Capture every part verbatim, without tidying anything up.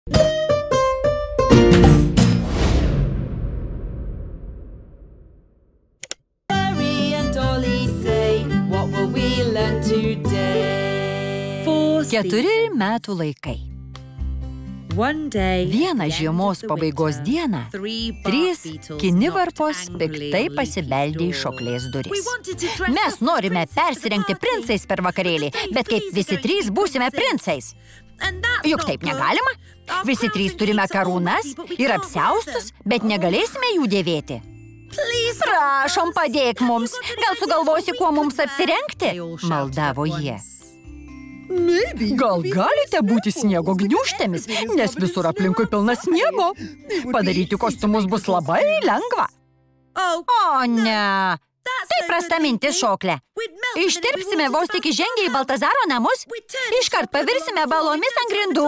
Keturi metų laikai. Vieną žiemos pabaigos dieną trys kinivarpos piktai pasibeldė į šoklės duris. Mes norime persirengti princais per vakarėlį, bet kaip visi trys būsime princais. Juk taip negalima. Visi trys turime karūnas ir apsiaustus, bet negalėsime jų dėvėti. Prašom, padėk mums. Gal sugalvosi, kuo mums apsirengti? Maldavo jie. Gal galite būti sniego gniūžtėmis, nes visur aplinkui pilna sniego. Padaryti kostiumus bus labai lengva. O ne. Tai prasta mintis, Šoklė. Ištirpsime vos tik įžengę į Baltazaro namus, iškart pavirsime balomis ant grindų.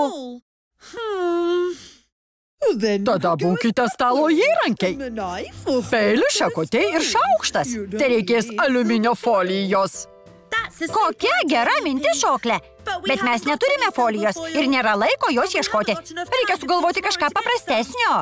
Tada būkite stalo įrankiai. Peilis, šakutė ir šaukštas. Tai reikės aliuminio folijos. Kokia gera mintis, Šoklė. Bet mes neturime folijos ir nėra laiko jos ieškoti. Reikia sugalvoti kažką paprastesnio.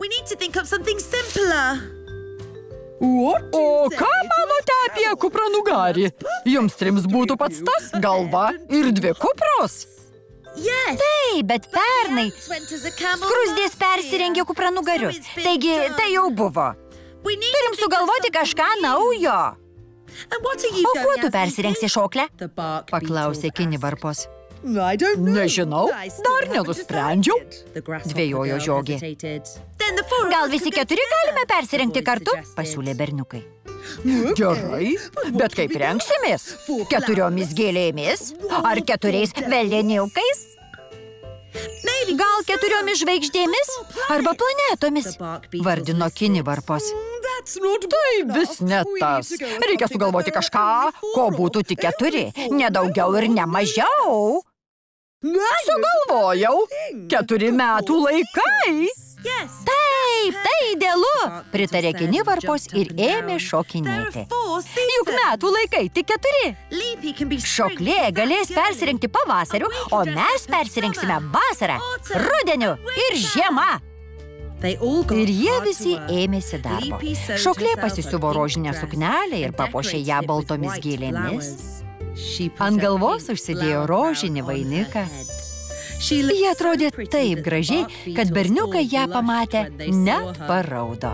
O ką manote apie kupranugarį? Jums trims būtų pats tas, galva ir dvi kupros. Taip, bet pernai skruzdės persirengė kupranugariu. Taigi, tai jau buvo. Turim sugalvoti kažką naujo. O kuo tu persirengsi, Šoklė? Paklausė kinivarpos. Nežinau, dar nenusprendžiau, dvejojo Žiogė. Gal visi keturi galime persirengti kartu? Pasiūlė berniukai. Gerai, bet kaip rengsimės? Keturiomis gėlėmis? Ar keturiais velniukais? Gal keturiomis žvaigždėmis? Arba planetomis? Vardino kinivarpos. Tai vis ne tas. Reikia sugalvoti kažką, ko būtų tik keturi. Ne daugiau ir ne mažiau. Sugalvojau. Keturi metų laikai. Taip, tai idealu, pritarė kinivarpos ir ėmė šokinėti. Juk metų laikai tik keturi. Šoklė galės persirengti pavasariu, o mes persirengsime vasarą, rudeniu ir žiemą. Ir jie visi ėmėsi darbo. Šoklė pasisiuvo rožinę suknelę ir papuošė ją baltomis gėlėmis. Ant galvos užsidėjo rožinį vainiką. Jie atrodė taip gražiai, kad berniukai ją pamatę net paraudo.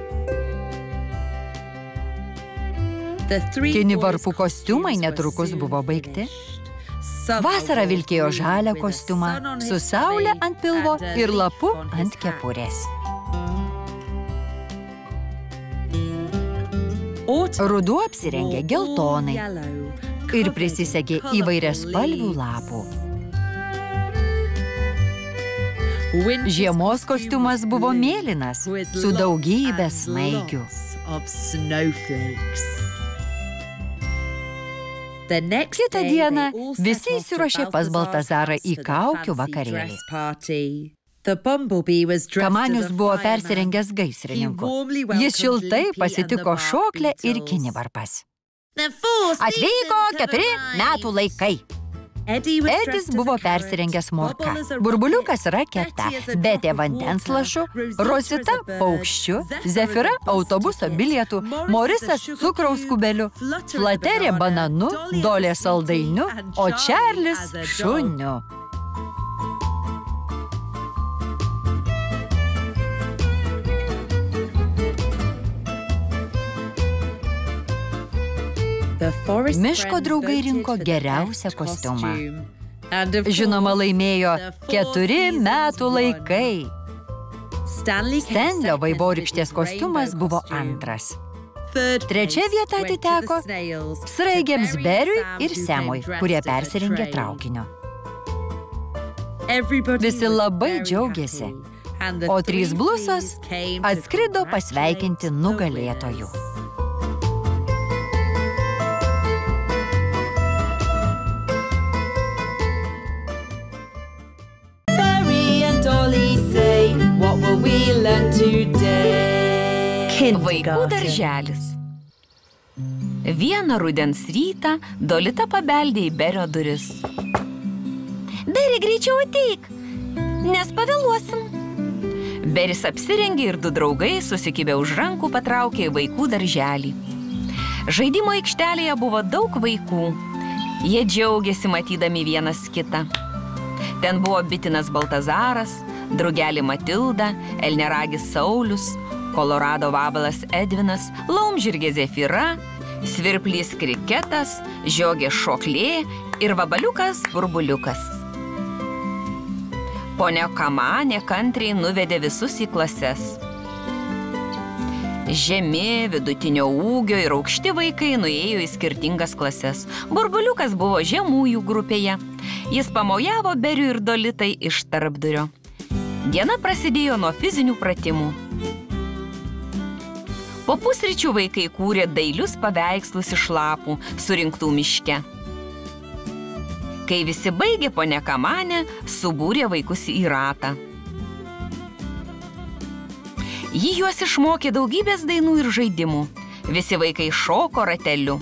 Kinivarpų kostiumai netrukus buvo baigti. Vasarą vilkėjo žalią kostiumą, su saule ant pilvo ir lapu ant kepurės. Ruduo apsirengė geltonai ir prisisegė įvairiaspalvių lapų. Žiemos kostiumas buvo mėlynas, su daugybė snaigių. Kitą dieną visi įsiruošė pas Baltazarą į kaukių vakarėlį. Kamanius buvo persirengęs gaisrininku. Jis šiltai pasitiko Šoklę ir kinivarpas. Atvyko keturi metų laikai. Edis buvo persirengęs morka, Burbuliukas raketa, Betė vandens lašu, Rosita paukščiu, Zefira autobuso bilietų, Morisas cukraus kubeliu, Flaterė bananu, Dolė saldainiu, o Čarlis šuniu. Miško draugai rinko geriausią kostiumą. Žinoma, laimėjo keturi metų laikai. Stenlio vaivorykštės kostiumas buvo antras. Trečia vieta atiteko sraigėms Beriui ir Semui, kurie persirengė traukiniu. Visi labai džiaugiasi, o trys blusos atskrido pasveikinti nugalėtojų. Vaikų darželis. Vieną rudens rytą Dolita pabeldė į Berio duris. Beri, greičiau ateik. nes pavėluosim. Beris apsirengė ir du draugai susikibę už rankų patraukė į vaikų darželį. Žaidimo aikštelėje buvo daug vaikų. Jie džiaugėsi matydami vienas kitą. Ten buvo bitinas Baltazaras, drugelė Matilda, elneragis Saulius, Kolorado vabalas Edvinas, laumžirgė Zefira, svirplys Kriketas, žiogė Šoklė ir vabaliukas Burbuliukas. Ponia Kamanė kantriai nuvedė visus į klases. Žemi, vidutinio ūgio ir aukšti vaikai nuėjo į skirtingas klases. Burbuliukas buvo žemųjų grupėje. Jis pamojavo Beriui ir Dolitai iš tarpdurio. Diena prasidėjo nuo fizinių pratimų. Po pusryčių vaikai kūrė dailius paveikslus iš lapų, surinktų miške. Kai visi baigė, ponia Kamanė subūrė vaikus į ratą. Ji juos išmokė daugybės dainų ir žaidimų. Visi vaikai šoko rateliu.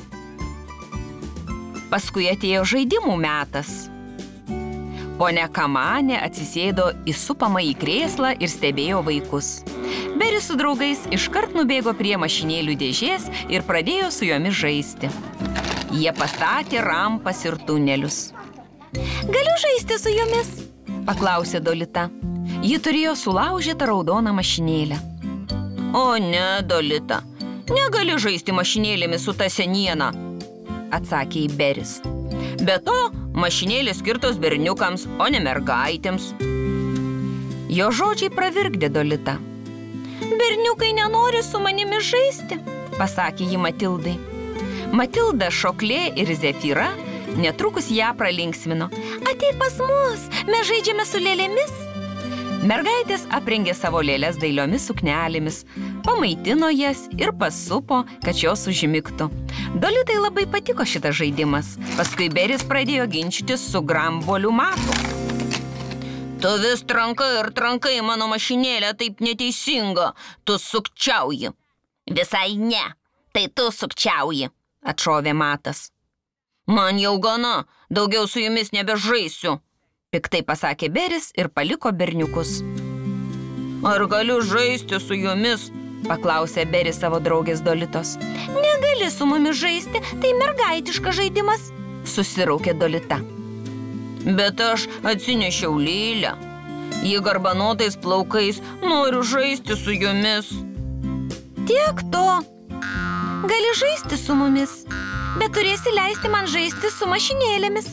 Paskui atėjo žaidimų metas. Ponia Kamanė atsisėdo į supamą į krėslą ir stebėjo vaikus. Beris su draugais iškart nubėgo prie mašinėlių dėžės ir pradėjo su jomis žaisti. Jie pastatė rampas ir tunelius. Galiu žaisti su jomis? Paklausė Dolita. Ji turėjo sulaužytą raudoną mašinėlę. O ne, Dolita, negali žaisti mašinėlėmis su ta seniena, atsakė į Beris. Be to, mašinėlės skirtos berniukams, o ne mergaitėms. Jo žodžiai pravirkdė Dolita. Berniukai nenori su manimi žaisti, pasakė ji Matildai. Matilda, Šoklė ir Zefira netrukus ją pralinksmino. Ateik pas mus, mes žaidžiame su lėlėmis. Mergaitės aprengė savo lėles dailiomis suknelėmis, pamaitino jas ir pasupo, kad jos užmigtų. Dolitai labai patiko šitas žaidimas. Paskui Beris pradėjo ginčytis su Gramboliu Matu. Tu vis trankai ir trankai mano mašinėlę, taip neteisinga. Tu sukčiauji. Visai ne, tai tu sukčiauji, atšovė Matas. Man jau gana, daugiau su jumis nebežaisiu, piktai pasakė Beris ir paliko berniukus. Ar galiu žaisti su jumis? Paklausė Beris savo draugės Dolitos. Negali su mumis žaisti, tai mergaitiškas žaidimas, susiraukė Dolita. Bet aš atsinešiau Lylę. Ji garbanotais plaukais, noriu žaisti su jumis. Tiek to. Gali žaisti su mumis, bet turėsi leisti man žaisti su mašinėlėmis.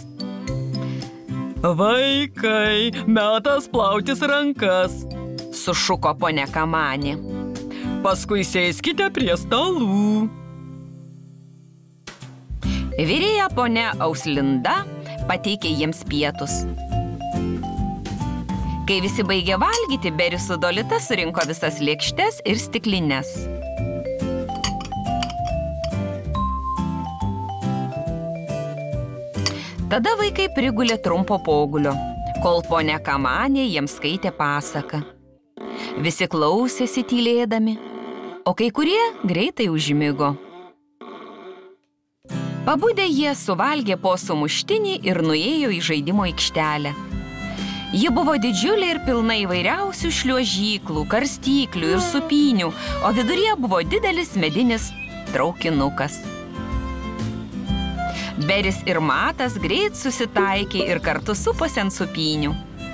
Vaikai, metas plautis rankas, sušuko ponia Kamanė. Paskui sėskite prie stalų. Virėja ponia Auslinda pateikė jiems pietus. Kai visi baigė valgyti, Beris su Dolita surinko visas lėkštes ir stiklines. Tada vaikai prigulė trumpo pogulio, kol ponia Kamanė jiems skaitė pasaką. Visi klausėsi tylėdami, o kai kurie greitai užmigo. Pabudę jie suvalgė po sumuštinį ir nuėjo į žaidimo aikštelę. Ji buvo didžiulė ir pilna įvairiausių šliuožyklų, karstyklių ir supynių, o viduryje buvo didelis medinis traukinukas. Beris ir Matas greit susitaikė ir kartu suposi ant supynių.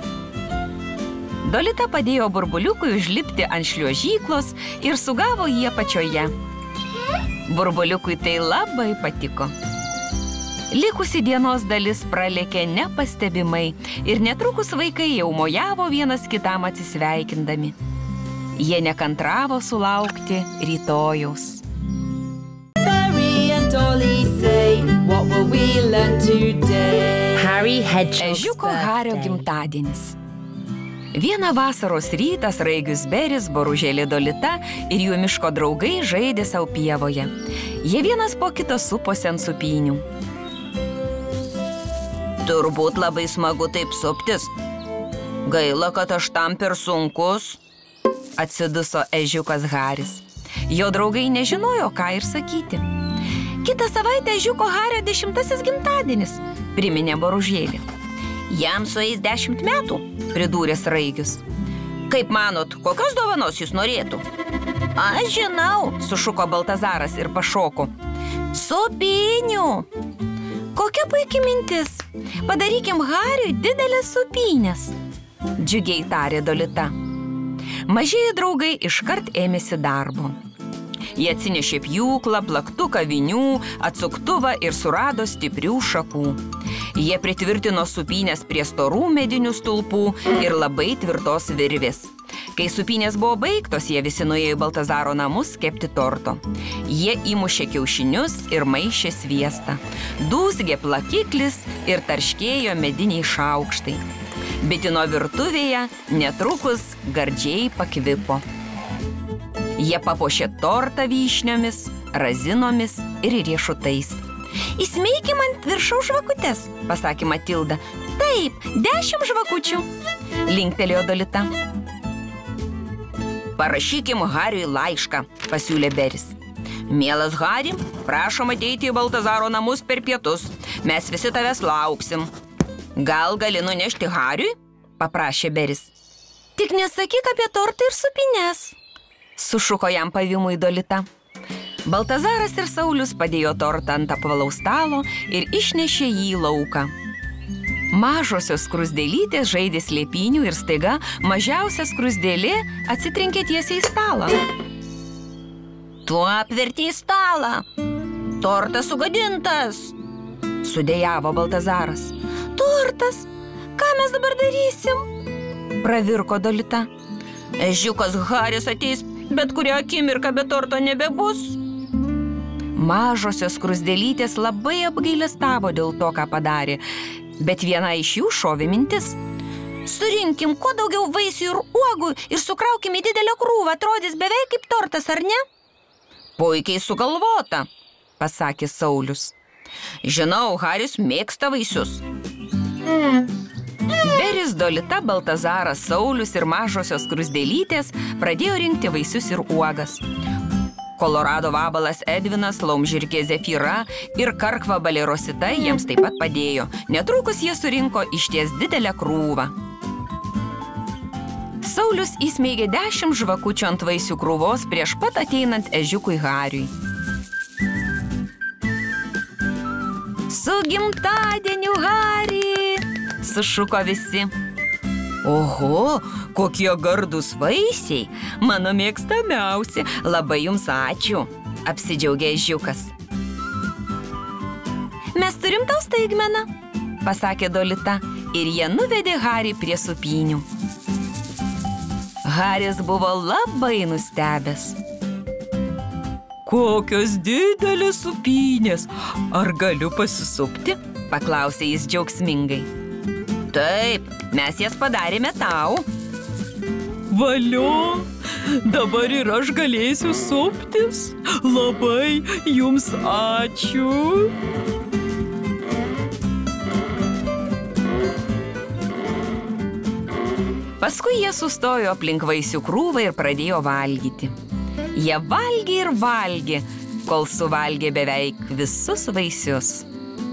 Dolita padėjo Burbuliukui užlipti ant šliuožyklos ir sugavo jį apačioje. Burbuliukui tai labai patiko. Likusi dienos dalis pralėkė nepastebimai ir netrukus vaikai jau mojavo vienas kitam atsisveikindami. Jie nekantravo sulaukti rytojaus. What will we learn today? Harry Hedgehog's Ežiuko Hario gimtadienis. Vieną vasaros rytą sraigius Beris, boružėlė Dolita ir jų miško draugai žaidė sau pievoje. Jie vienas po kito suposi ant supynių. Turbūt labai smagu taip suptis. Gaila, kad aš tam per sunkus, atsiduso ežiukas Haris. Jo draugai nežinojo, ką ir sakyti. Kitą savaitę ežiuko Hario dešimtasis gimtadienis, priminė boružėlė. Jam sueis dešimt metų, pridūrė Sraigius. Kaip manot, kokios dovanos jūs norėtų? Aš žinau, sušuko Baltazaras ir pašoko. Supynių! Kokia puikia mintis. Padarykim Hariui didelės supynės. Džiugiai tarė Dolita. Mažieji draugai iškart ėmėsi darbo. Jie atsinešė pjūklą, plaktuką, vinių, atsuktuvą ir surado stiprių šakų. Jie pritvirtino supynės prie storų medinių stulpų ir labai tvirtos virvės. Kai supynės buvo baigtos, jie visi nuėjo į Baltazaro namus kepti torto. Jie įmušė kiaušinius ir maišė sviestą. Dūzgė plakiklis ir tarškėjo mediniai šaukštai. Bitino virtuvėje netrukus gardžiai pakvipo. Jie papuošė tortą vyšniomis, razinomis ir riešutais. Įsmeikim ant viršaus žvakutes, pasakė Matilda. Taip, dešimt žvakučių, linktelėjo Dolita. Parašykim Hariui laišką, pasiūlė Beris. Mielas Hari, prašom ateiti į Baltazaro namus per pietus. Mes visi tavęs lauksim. Gal gali nunešti Hariui? Paprašė Beris. Tik nesakyk apie tortą ir supynes, sušuko jam pavymui Dolita. Baltazaras ir Saulius padėjo tortą ant apvalaus stalo ir išnešė jį į lauką. Mažosios skruzdėlytės žaidė slėpynių ir staiga mažiausia skruzdėlė atsitrenkė tiesiai į stalą. Tu apvertei stalą. Tortas sugadintas, sudejavo Baltazaras. Tortas? Ką mes dabar darysim? Pravirko Dolita. Ežiukas Haris ateis, bet kurią akimirką be torto nebebus. Mažosios skruzdėlytės labai apgailestavo dėl to, ką padarė, bet viena iš jų šovė mintis. Surinkim kuo daugiau vaisių ir uogų ir sukraukim į didelę krūvą, atrodys beveik kaip tortas, ar ne? Puikiai sugalvota, pasakė Saulius. Žinau, Haris mėgsta vaisius. Beris, Dolita, Baltazaras, Saulius ir mažosios skruzdėlytės pradėjo rinkti vaisius ir uogas. Kolorado vabalas Edvinas, laumžirkė Zefyra ir karkvabalė Rosita jiems taip pat padėjo. Netrukus jie surinko išties didelę krūvą. Saulius įsmeigė dešimt žvakučių ant vaisių krūvos prieš pat ateinant ežiukui Hariui. Su gimtadieniu, Hari! Sušuko visi. Oho, kokie gardūs vaisiai, mano mėgstamiausi, labai jums ačiū, apsidžiaugė ežiukas. Mes turim tau staigmeną, pasakė Dolita, ir jie nuvedė Harį prie supynių. Haris buvo labai nustebęs. Kokios didelės supynės, ar galiu pasisupti? Paklausė jis džiaugsmingai. Taip, mes jas padarėme tau. Valio, dabar ir aš galėsiu suptis. Labai jums ačiū. Paskui jie sustojo aplink vaisių krūvą ir pradėjo valgyti. Jie valgė ir valgė, kol suvalgė beveik visus vaisius.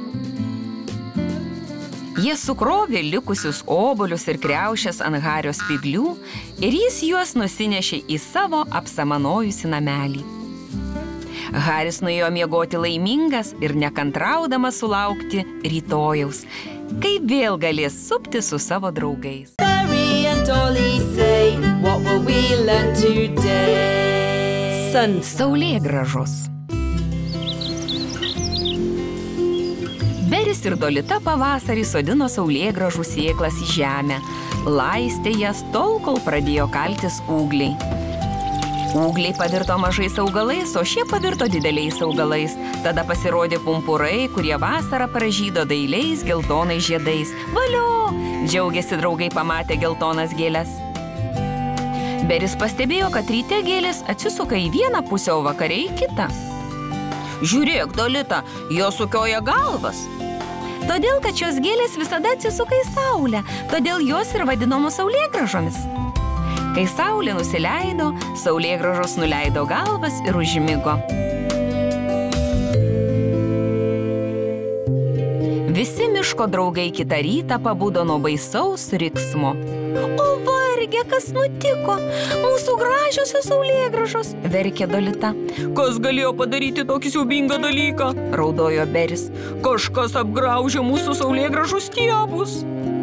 Jie sukrovė likusius obuolius ir kriaušes ant Hario spyglių ir jis juos nusinešė į savo apsamanojusi namelį. Haris nuėjo miegoti laimingas ir nekantraudamas sulaukti rytojaus, kai vėl galės supti su savo draugais. Saulėgrąžos. Beris ir Dolita pavasarį sodino saulėgrąžų sėklas į žemę, laistė jas tol, kol pradėjo kaltis ūgliai. Ūgliai pavirto mažais augalais, o šie pavirto dideliais augalais. Tada pasirodė pumpurai, kurie vasarą pražydo dailiais geltonais žiedais. Valio! Džiaugėsi draugai pamatę geltonas gėles. Beris pastebėjo, kad ryte gėlės atsisuka į vieną pusę, o vakare į kitą. Žiūrėk, Dolita, jos sukioja galvas. Todėl, kad šios gėlės visada atsisuka į saulę, todėl jos ir vadinamos saulėgrąžomis. Kai saulė nusileido, saulėgrąžos nuleido galvas ir užmigo. Visi miško draugai kitą rytą pabudo nuo baisaus riksmo. O varge, kas nutiko? Mūsų gražiosios saulėgrąžos, verkė Dolita. Kas galėjo padaryti tokį siaubingą dalyką? Raudojo Beris. Kažkas apgraužė mūsų saulėgrąžų stiebus.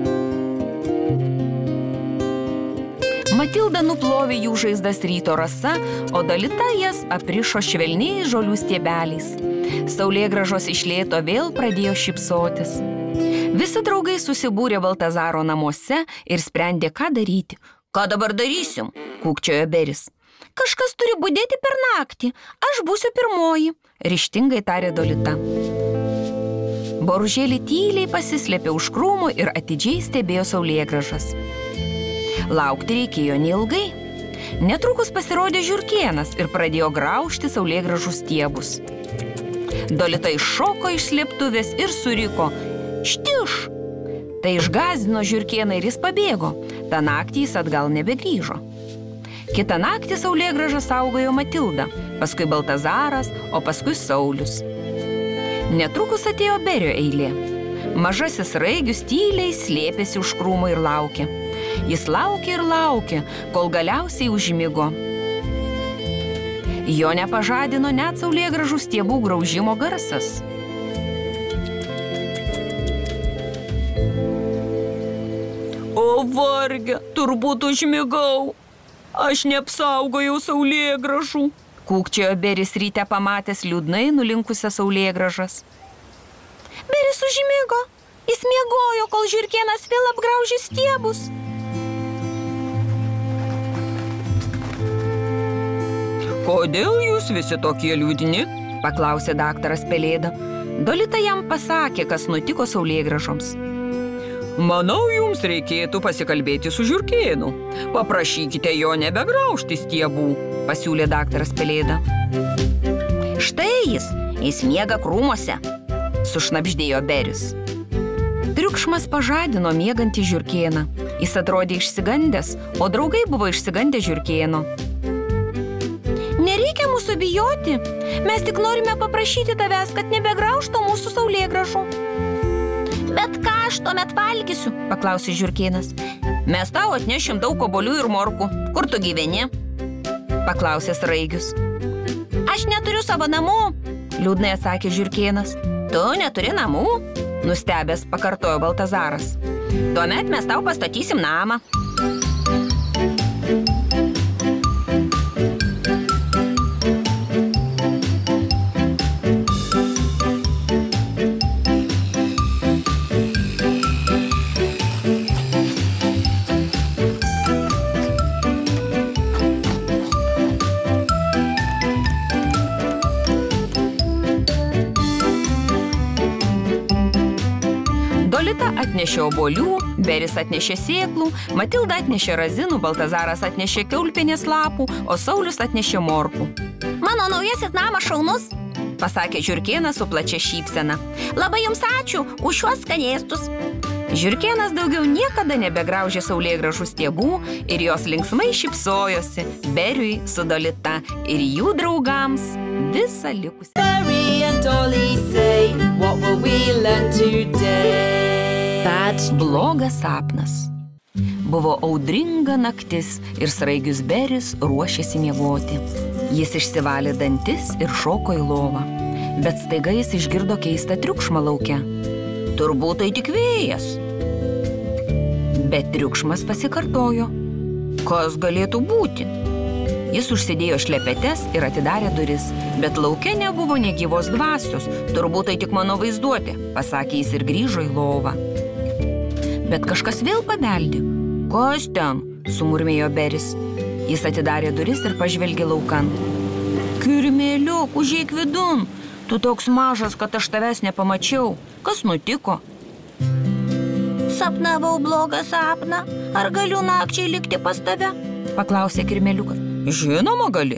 Matilda nuplovė jų žaizdas ryto rasa, o Dolita jas aprišo švelniais žolių stiebeliais. Saulėgrąžos iš lėto vėl pradėjo šypsotis. Visi draugai susibūrė Baltazaro namuose ir sprendė, ką daryti. Ką dabar darysim? Kūkčiojo Beris. Kažkas turi budėti per naktį. Aš būsiu pirmoji, ryžtingai tarė Dolita. Boružėlį tyliai pasislėpė už krūmų ir atidžiai stebėjo saulėgrąžas. Laukti reikėjo neilgai. Netrukus pasirodė žiurkėnas ir pradėjo graužti saulėgrąžų stiebus. Dolita iššoko iš slėptuvės ir suriko. Štiš! Tai išgąsdino žiurkėną ir jis pabėgo. Ta naktį jis atgal nebegrįžo. Kitą naktį saulėgrąžą saugojo Matilda, paskui Baltazaras, o paskui Saulius. Netrukus atėjo Berio eilė. Mažasis Raigius tyliai slėpėsi už krūmų ir laukė. Jis laukė ir laukė, kol galiausiai užmigo. Jo nepažadino net saulėgrąžų stiebų graužimo garsas. O varge, turbūt užmigau. Aš neapsaugojau saulėgrąžų. Kūkčiojo Beris ryte pamatęs liūdnai nulinkusią saulėgrąžas. Beris užmigo. Jis miegojo, kol žiurkėnas vėl apgraužė stiebus. Kodėl jūs visi tokie liūdni? Paklausė daktaras Pelėda. Dolita jam pasakė, kas nutiko saulėgrąžoms. Manau, jums reikėtų pasikalbėti su žiurkėnu. Paprašykite jo nebegraužti stiebų, pasiūlė daktaras Pelėda. Štai jis, jis miega krūmuose, sušnabždėjo Beris. Triukšmas pažadino miegantį žiurkėną. Jis atrodė išsigandęs, o draugai buvo išsigandę žiurkėno. Nereikia mūsų bijoti. Mes tik norime paprašyti tavęs, kad nebegraužtų mūsų saulėgrąžų. Bet ką aš tuomet valgysiu? Paklausė žiurkėnas. Mes tau atnešim daug obuolių ir morkų. Kur tu gyveni? Paklausė Raigius. Aš neturiu savo namų, liūdnai atsakė žiurkėnas. Tu neturi namų? Nustebęs pakartojo Baltazaras. Tuomet mes tau pastatysim namą. Dolita atnešė obuolių, Beris atnešė sėklų, Matilda atnešė razinų, Baltazaras atnešė kiaulpienės lapų, o Saulius atnešė morkų. Mano naujasis namas šaunus, pasakė žiurkėnas su plačia šypsena. Labai jums ačiū už šiuos skanėstus. Žiurkėnas daugiau niekada nebegraužė saulėgrąžų stiebų ir jos linksmai šypsojosi Beriui su Dolita ir jų draugams visą likusį. Berry and Dolly say, what will we learn today? Bad. Blogas sapnas. Buvo audringa naktis ir Sraigius Beris ruošėsi miegoti. Jis išsivalė dantis ir šoko į lovą. Bet staiga jis išgirdo keistą triukšmą lauke. Turbūt tai tik vėjas. Bet triukšmas pasikartojo. Kas galėtų būti? Jis užsidėjo šlepetes ir atidarė duris, bet lauke nebuvo nė gyvos dvasios. Turbūt tai tik mano vaizduotė, pasakė jis ir grįžo į lovą. Bet kažkas vėl pabeldė. Kas ten? Sumurmėjo Beris. Jis atidarė duris ir pažvelgė laukan. Kirmėliuk, užeik vidun. Tu toks mažas, kad aš tavęs nepamačiau. Kas nutiko? Sapnavau blogą sapną. Ar galiu nakčiai likti pas tave? Paklausė Kirmėliukas. Žinoma, gali.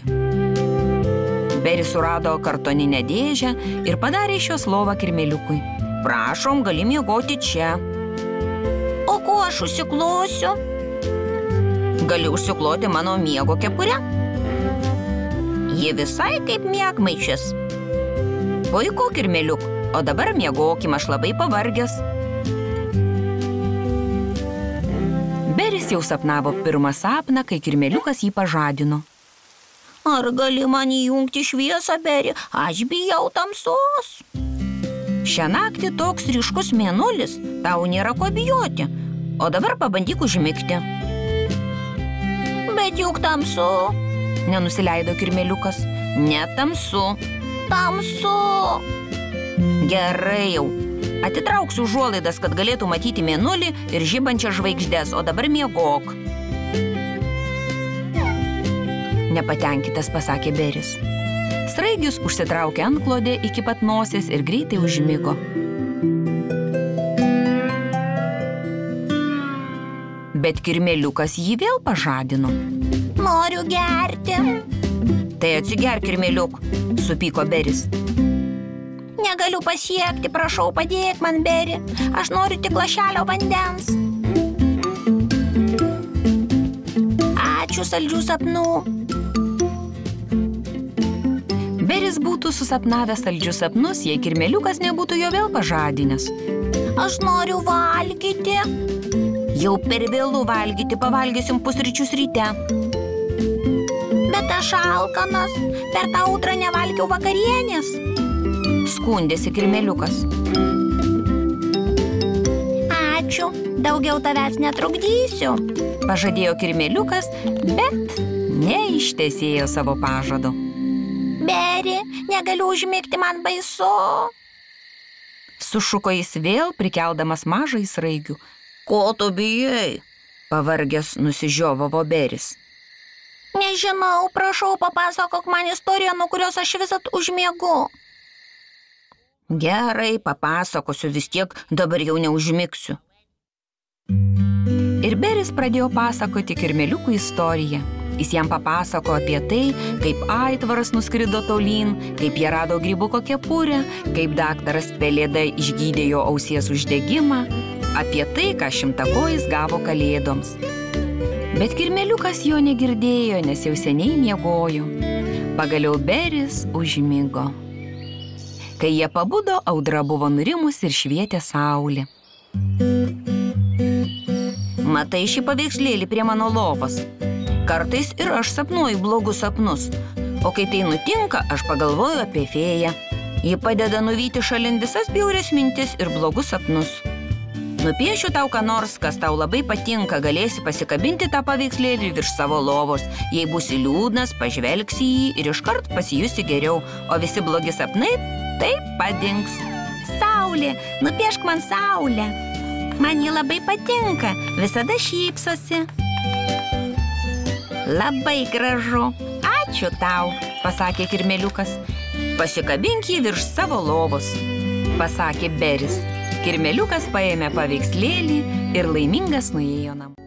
Beris surado kartoninę dėžę ir padarė iš jos lovą Kirmėliukui. Prašom, gali miegoti čia. O kuo aš užsiklosiu? Gali užsikloti mano miego kepurę. Ji visai kaip miegmaišis. Puiku, Kirmėliuk, O dabar miegokim, aš labai pavargęs. Beris jau sapnavo pirmą sapną, kai kirmėliukas jį pažadino. Ar gali man įjungti šviesą, Beri? Aš bijau tamsos. Šią naktį toks ryškus mėnulis, tau nėra ko bijoti. O dabar pabandyk užmigti. Bet juk tamsu. Nenusileido kirmėliukas. Ne tamsu. Tamsu. Gerai jau. Atitrauksiu užuolaidas, kad galėtų matyti mėnulį ir žibančias žvaigždes, o dabar miegok. Nepatenkintas, pasakė Beris. Sraigius užsitraukė antklodę iki pat nosies ir greitai užmigo. Bet kirmėliukas jį vėl pažadino. Noriu gerti. Tai atsigerk, kirmėliuk, supyko Beris. Negaliu pasiekti, prašau, padėk man, Beri. Aš noriu tik lašelio vandens. Ačiū, saldžių sapnų. Beris būtų susapnavęs saldžius sapnus, jei kirmėliukas nebūtų jo vėl pažadinęs. Aš noriu valgyti. Jau per vėlų valgyti, pavalgysim pusryčius ryte. Bet aš alkanas, per tą audrą nevalgiau vakarienės. Skundėsi kirmėliukas. Ačiū, daugiau tavęs netrukdysiu, pažadėjo kirmėliukas, bet neištesėjo savo pažado. Beri, negaliu užmigti, man baisu. Sušuko jis vėl, prikeldamas mažą sraigių. Ko tu bijai? Pavargęs nusižiovavo Beris. Nežinau, prašau, papasakok man istoriją, nuo kurios aš visat užmiegu. Gerai, papasakosiu, vis tiek dabar jau neužmigsiu. Ir Beris pradėjo pasakoti kirmėliukų istoriją. Jis jam papasako apie tai, kaip aitvaras nuskrido tolyn, kaip jie rado grybuko kepurę, kaip daktaras Pelėda išgydė jo ausies uždegimą, apie tai, ką šimtakojis gavo kalėdoms. Bet kirmėliukas jo negirdėjo, nes jau seniai miegojo. Pagaliau Beris užmigo. Kai jie pabudo, audra buvo nurimus ir švietė saulė. Matai šį paveikslėlį prie mano lovos. Kartais ir aš sapnuoju blogus sapnus, o kai tai nutinka, aš pagalvoju apie fėją. Ji padeda nuvyti šalin visas bjaurias mintis ir blogus sapnus. Nupiešiu tau ką nors, kas tau labai patinka, galėsi pasikabinti tą paveikslėlį virš savo lovos. Jei būsi liūdnas, pažvelgsi jį ir iškart pasijusi geriau, o visi blogi sapnai taip padings. Saulė, nupiešk man saulę. Man ji labai patinka, visada šypsosi. Labai gražu. Ačiū tau, pasakė kirmėliukas. Pasikabink jį virš savo lovos, pasakė Beris. Kirmėliukas paėmė paveikslėlį ir laimingas nuėjo namo.